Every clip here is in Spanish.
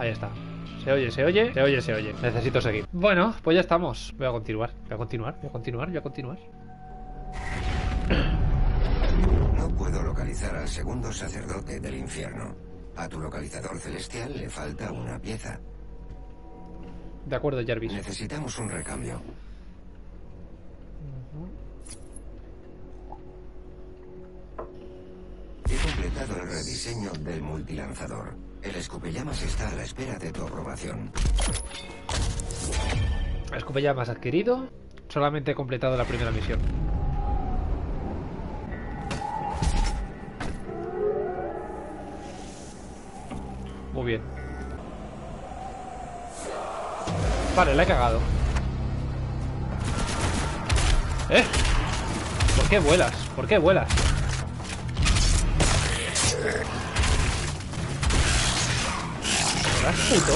Ahí está. Se oye, se oye, se oye, se oye. Necesito seguir. Bueno, pues ya estamos. Voy a continuar, voy a continuar, voy a continuar, voy a continuar. No puedo localizar al segundo sacerdote del infierno. A tu localizador celestial le falta una pieza. De acuerdo, Jarvis. Necesitamos un recambio. He completado el rediseño del multilanzador. El escupellamas está a la espera de tu aprobación. Escupellamas adquirido. Solamente he completado la primera misión. Muy bien. Vale, la he cagado. ¿Por qué vuelas? ¿Por qué vuelas? ¿Estás puto?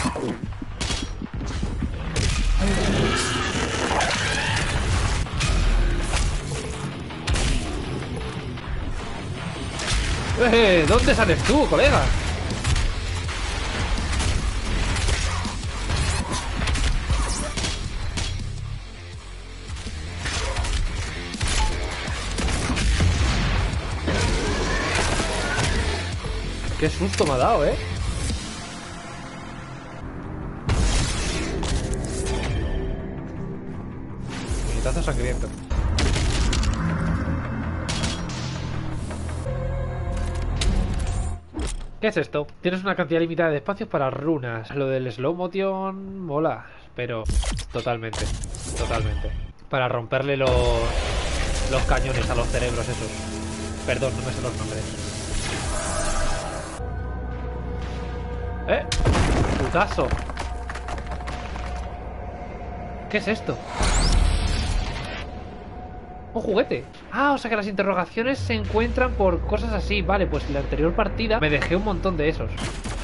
¿Dónde sales tú, colega? Qué susto me ha dado, Puñetazo sangriento. ¿Qué es esto? Tienes una cantidad limitada de espacios para runas. Lo del slow motion mola, pero totalmente, totalmente. Para romperle los cañones a los cerebros esos. Perdón, no me sé los nombres. Putazo. ¿Qué es esto? Un juguete. Ah, o sea que las interrogaciones se encuentran por cosas así. Vale, pues en la anterior partida me dejé un montón de esos.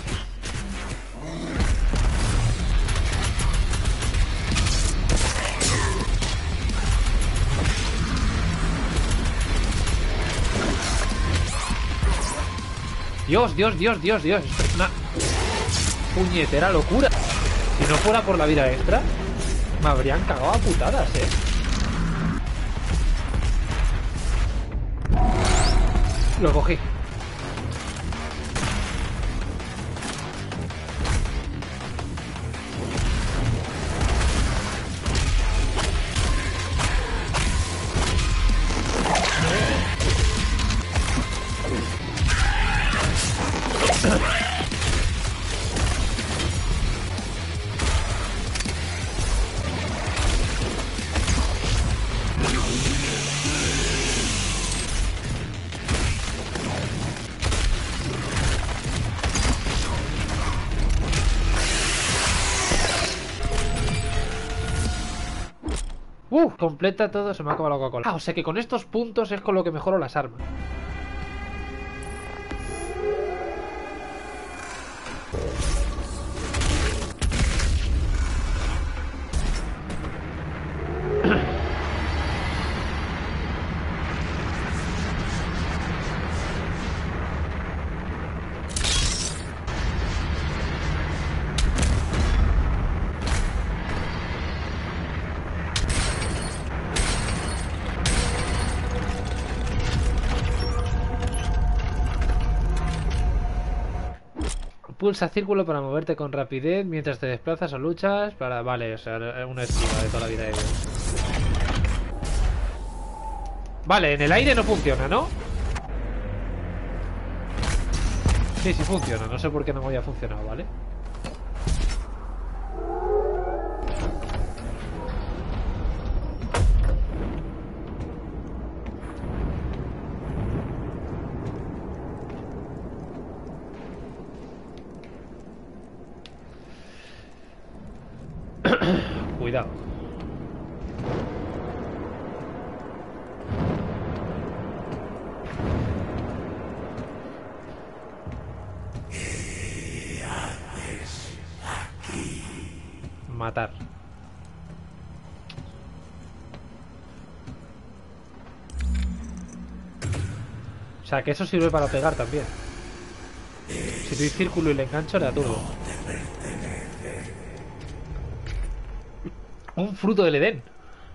Dios, Dios, Dios, Dios, Dios. Esto es una puñetera locura. Si no fuera por la vida extra, me habrían cagado a putadas, Lo cogí. Completa todo, se me ha acabado la Coca-Cola. Ah, o sea que con estos puntos es con lo que mejoro las armas. Pulsa círculo para moverte con rapidez mientras te desplazas o luchas. Vale, o sea, una esquiva de toda la vida de Dios. Vale, en el aire no funciona, ¿no? Sí, sí funciona. No sé por qué no me había funcionado, ¿vale? Cuidado. ¿Qué haces aquí? Matar. O sea, que eso sirve para pegar también. Si doy círculo y le engancho, le aturdo. Un fruto del Edén.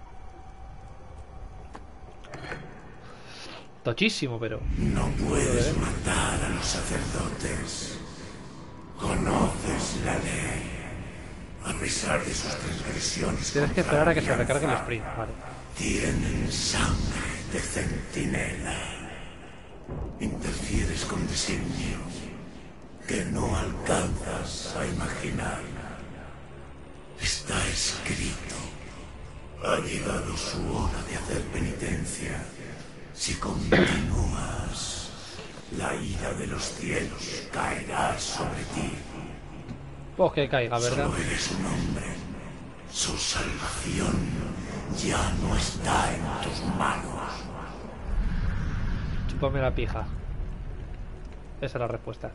Tochísimo, pero... No puedes matar a los sacerdotes. Conoces la ley. A pesar de sus transgresiones. Tienes que esperar a que se recargue el sprint. Vale. Tienen sangre de centinela. Interfieres con designio que no alcanzas a imaginar. Está escrito. Ha llegado su hora de hacer penitencia. Si continúas, la ira de los cielos caerá sobre ti. Pues que caiga, ¿verdad? Solo eres un hombre. Su salvación ya no está en tus manos. Chúpame la pija. Esa es la respuesta.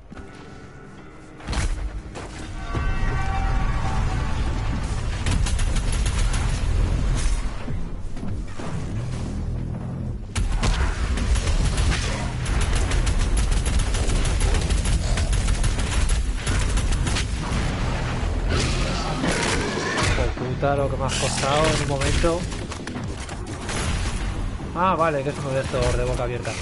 Lo que me has costado en un momento. Ah, vale, que es uno de estos de boca abierta.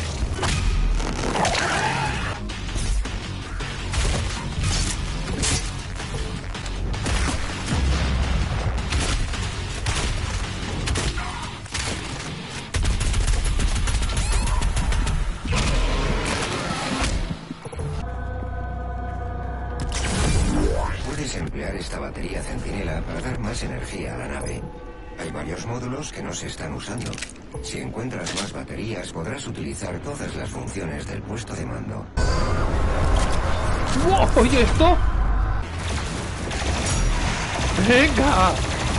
Puedes emplear esta batería centinela para dar más energía a la nave. Hay varios módulos que no se están usando. Si encuentras más baterías, podrás utilizar todas las funciones del puesto de mando. ¡Wow! ¿Oye esto? ¡Venga!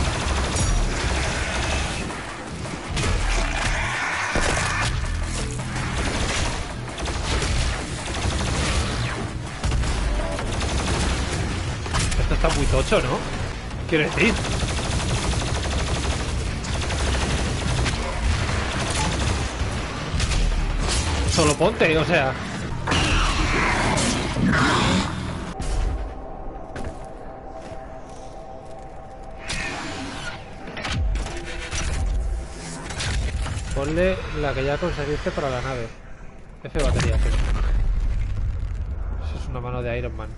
Esto está muy tocho, ¿no? Quiero decir. Solo ponte, o sea. Ponle la que ya conseguiste para la nave. F batería, sí. Eso es una mano de Iron Man.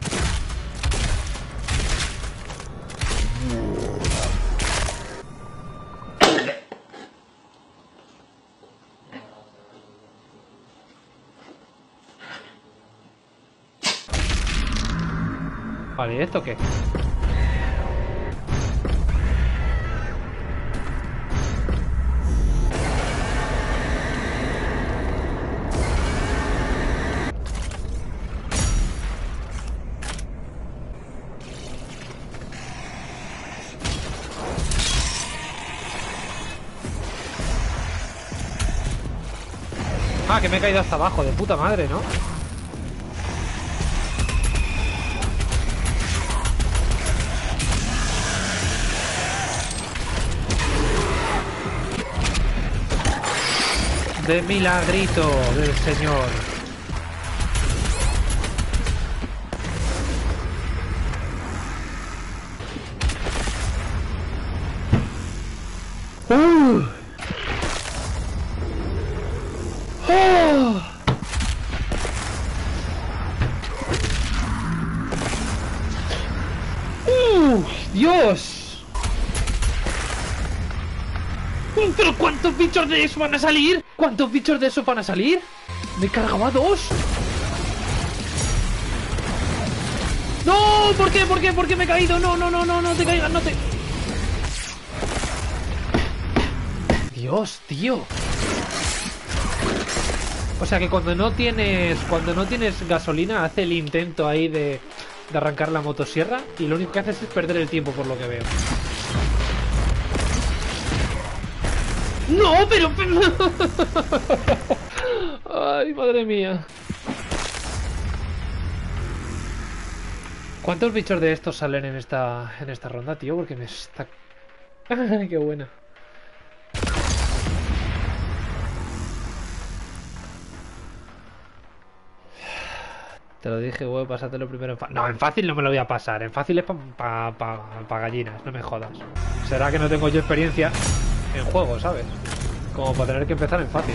Vale, ¿y esto qué? Ah, que me he caído hasta abajo, de puta madre, ¿no? De milagrito del Señor. ¡Oh! ¡Dios! ¿Pero cuántos bichos de eso van a salir? ¿Cuántos bichos de eso van a salir? Me he cargado a 2. ¡No! ¿Por qué? ¿Por qué? ¿Por qué me he caído? No, no, no, no, no te caigas, no te... Dios, tío. O sea que cuando no tienes gasolina, hace el intento ahí de arrancar la motosierra y lo único que haces es perder el tiempo, por lo que veo. ¡No, pero! ¡Ay, madre mía! ¿Cuántos bichos de estos salen en esta ronda, tío? Porque me está... ¡Ay, qué buena! Te lo dije, güey, pásatelo primero en fácil. No, en fácil no me lo voy a pasar. En fácil es para gallinas, no me jodas. Será que no tengo yo experiencia en juego, ¿sabes? Como para tener que empezar en fácil.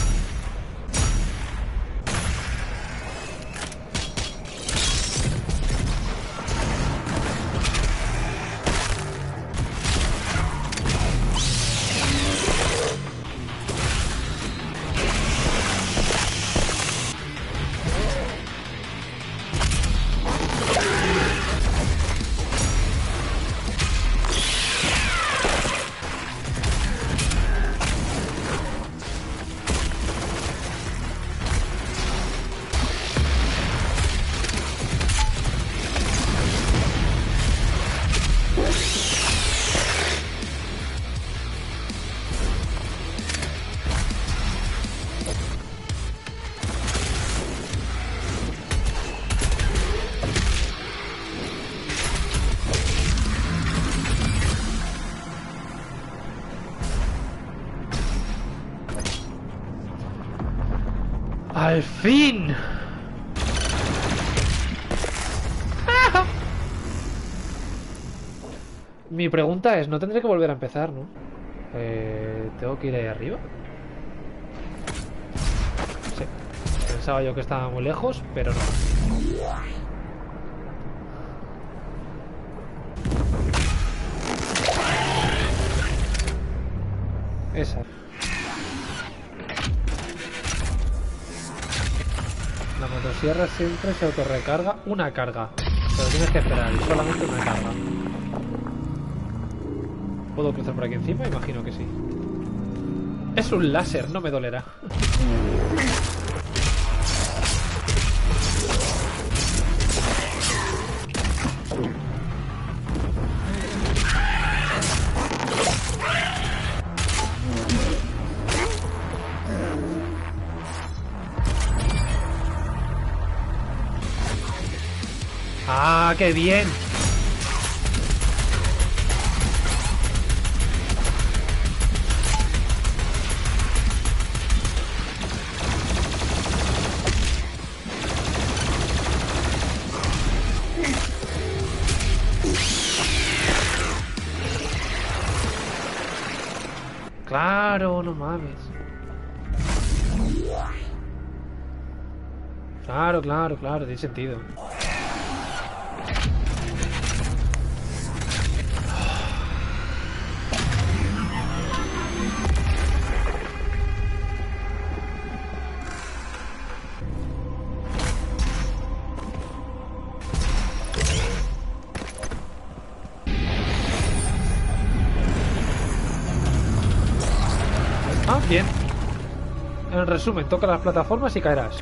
¡Al fin! Mi pregunta es, ¿no tendré que volver a empezar, no? ¿Tengo que ir ahí arriba? Sí. Pensaba yo que estaba muy lejos, pero no. Esa. La motosierra siempre se autorrecarga una carga. Pero tienes que esperar, solamente una carga. ¿Puedo cruzar por aquí encima? Imagino que sí. Es un láser, no me dolerá. ¡Ah, qué bien! Claro, no mames. Claro, claro, claro, tiene sentido. Ah, bien. En resumen, toca las plataformas y caerás.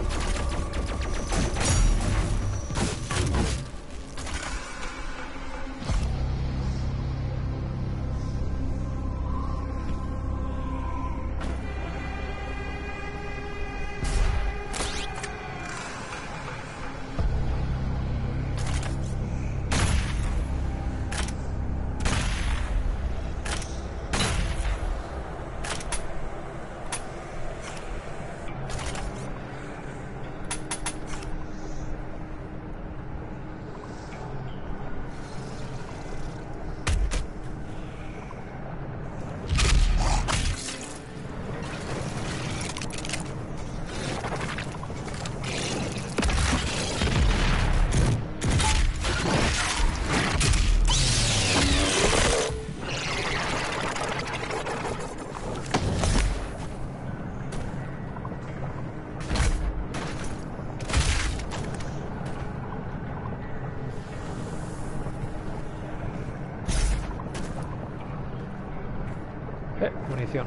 Munición.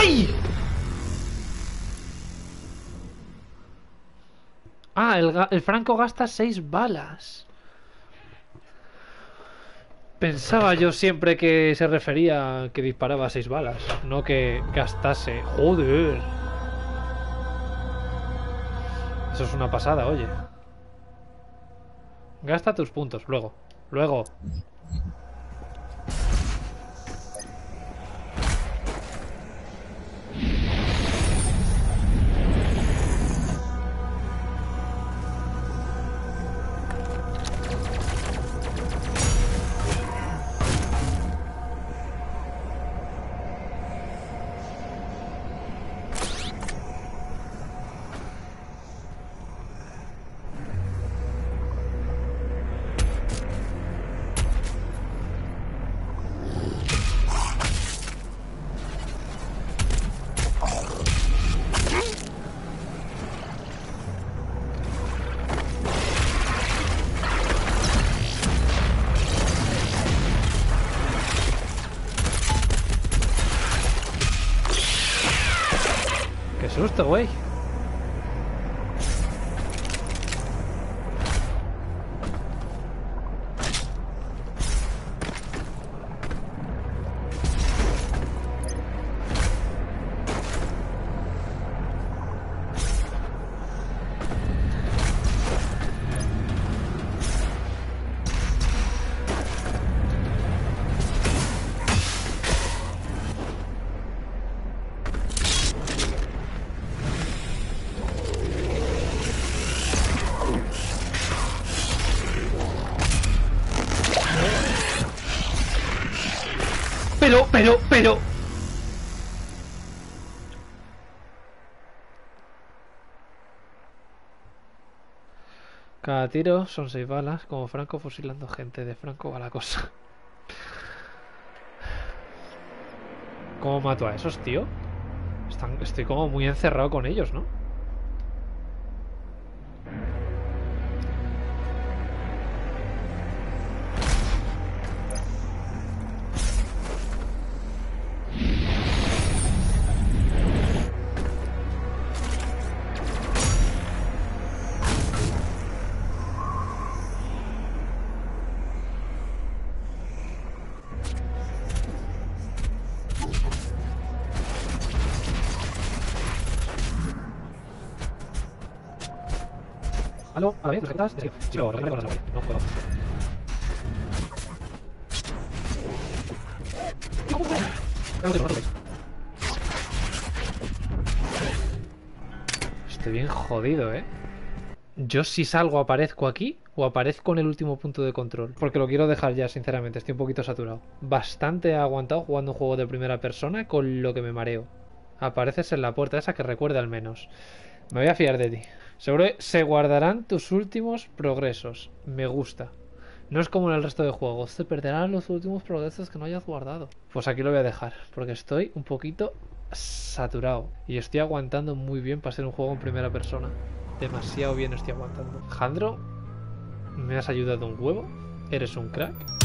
¡Ay! Ah, el Franco gasta 6 balas. Pensaba yo siempre que se refería a que disparaba 6 balas, no que gastase. Joder. Eso es una pasada, oye. Gasta tus puntos, luego. Luego. Qué susto, güey. Pero... Cada tiro son 6 balas, como Franco fusilando gente. De Franco va la cosa. ¿Cómo mato a esos, tío? Estoy como muy encerrado con ellos, ¿no? ¿Aló? ¿A la vez? ¿Estás? Sí, lo recuerdo con la memoria. No puedo. Estoy bien jodido, ¿eh? Yo si salgo aparezco aquí o aparezco en el último punto de control. Porque lo quiero dejar ya, sinceramente. Estoy un poquito saturado. Bastante aguantado jugando un juego de primera persona con lo que me mareo. Apareces en la puerta esa que recuerda al menos. Me voy a fiar de ti. Seguro que se guardarán tus últimos progresos. Me gusta. No es como en el resto de juegos. Se perderán los últimos progresos que no hayas guardado. Pues aquí lo voy a dejar. Porque estoy un poquito saturado. Y estoy aguantando muy bien para ser un juego en primera persona. Demasiado bien estoy aguantando. Jandro, me has ayudado un huevo. Eres un crack.